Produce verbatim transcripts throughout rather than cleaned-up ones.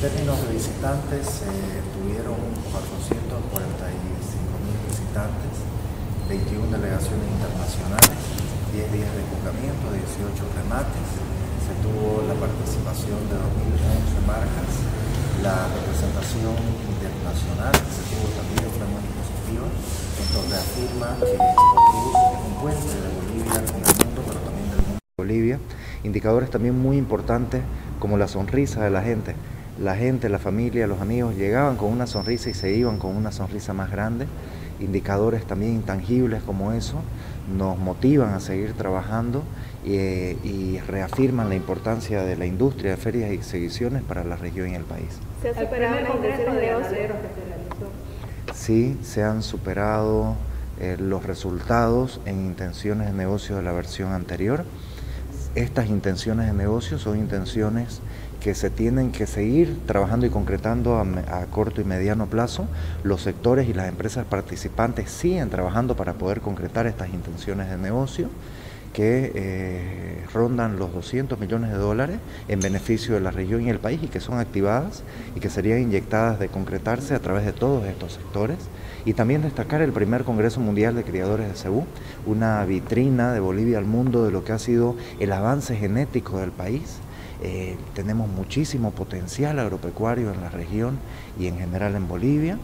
términos de visitantes, eh, tuvieron cuatrocientos cuarenta y cinco mil visitantes, veintiuna delegaciones internacionales, diez días de juzgamiento, dieciocho remates. Se tuvo la participación de dos mil once marcas, la representación internacional que se tuvo también fue muy positiva, en donde afirma que ExpoCruz es un puente de Bolivia con el mundo, pero también del mundo de Bolivia. Indicadores también muy importantes como la sonrisa de la gente. La gente, la familia, los amigos llegaban con una sonrisa y se iban con una sonrisa más grande. Indicadores también intangibles como eso nos motivan a seguir trabajando y, y reafirman la importancia de la industria de ferias y exhibiciones para la región y el país. ¿Se ha superado la intención de negocio que se realizó? Sí, se han superado eh, los resultados en intenciones de negocio de la versión anterior. Estas intenciones de negocio son intenciones que se tienen que seguir trabajando y concretando a, a corto y mediano plazo. Los sectores y las empresas participantes siguen trabajando para poder concretar estas intenciones de negocio que eh, rondan los doscientos millones de dólares en beneficio de la región y el país y que son activadas y que serían inyectadas de concretarse a través de todos estos sectores. Y también destacar el primer Congreso Mundial de Criadores de Cebú, una vitrina de Bolivia al mundo de lo que ha sido el avance genético del país. Eh, tenemos muchísimo potencial agropecuario en la región y en general en Bolivia,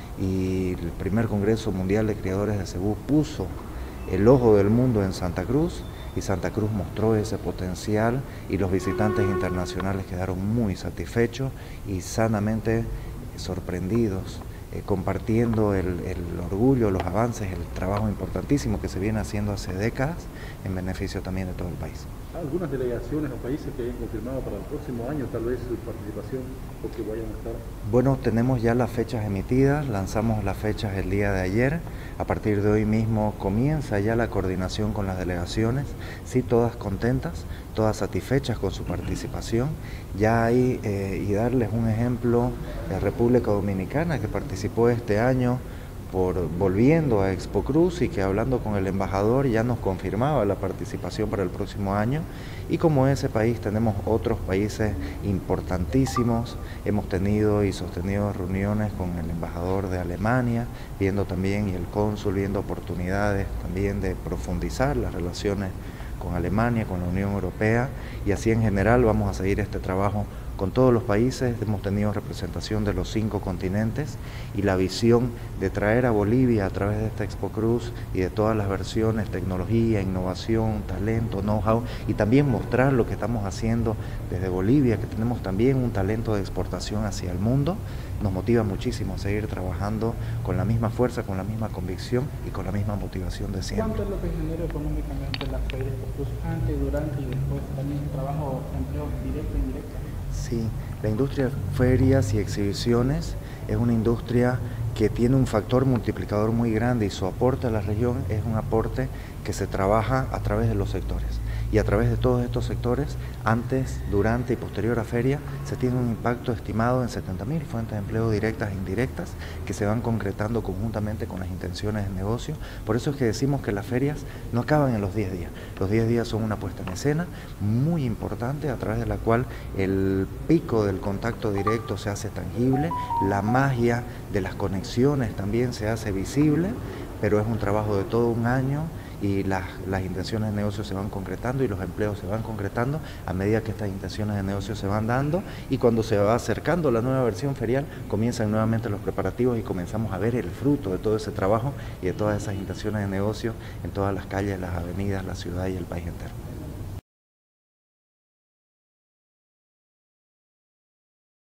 y el primer Congreso Mundial de Criadores de Cebú puso el ojo del mundo en Santa Cruz, y Santa Cruz mostró ese potencial y los visitantes internacionales quedaron muy satisfechos y sanamente sorprendidos, eh, compartiendo el, el orgullo, los avances, el trabajo importantísimo que se viene haciendo hace décadas en beneficio también de todo el país. Algunas delegaciones o países que hayan confirmado para el próximo año tal vez su participación o que vayan a estar. Bueno, tenemos ya las fechas emitidas, lanzamos las fechas el día de ayer. A partir de hoy mismo comienza ya la coordinación con las delegaciones, sí, todas contentas, todas satisfechas con su participación. Ya hay, eh, y darles un ejemplo, la República Dominicana que participó este año por volviendo a ExpoCruz y que hablando con el embajador ya nos confirmaba la participación para el próximo año, y como ese país tenemos otros países importantísimos. Hemos tenido y sostenido reuniones con el embajador de Alemania, viendo también, y el cónsul, viendo oportunidades también de profundizar las relaciones con Alemania, con la Unión Europea, y así en general vamos a seguir este trabajo con todos los países. Hemos tenido representación de los cinco continentes y la visión de traer a Bolivia a través de esta ExpoCruz y de todas las versiones, tecnología, innovación, talento, know-how, y también mostrar lo que estamos haciendo desde Bolivia, que tenemos también un talento de exportación hacia el mundo, nos motiva muchísimo a seguir trabajando con la misma fuerza, con la misma convicción y con la misma motivación de siempre. ¿Cuánto es lo que genera económicamente la feria ExpoCruz antes, durante y después? También trabajo, empleo directo e indirecto. Sí, la industria de ferias y exhibiciones es una industria que tiene un factor multiplicador muy grande, y su aporte a la región es un aporte que se trabaja a través de los sectores. Y a través de todos estos sectores, antes, durante y posterior a feria, se tiene un impacto estimado en setenta mil fuentes de empleo directas e indirectas que se van concretando conjuntamente con las intenciones de negocio. Por eso es que decimos que las ferias no acaban en los diez días. Los diez días son una puesta en escena muy importante a través de la cual el pico del contacto directo se hace tangible, la magia de las conexiones también se hace visible, pero es un trabajo de todo un año, y las, las intenciones de negocio se van concretando y los empleos se van concretando a medida que estas intenciones de negocio se van dando, y cuando se va acercando la nueva versión ferial comienzan nuevamente los preparativos y comenzamos a ver el fruto de todo ese trabajo y de todas esas intenciones de negocio en todas las calles, las avenidas, la ciudad y el país entero.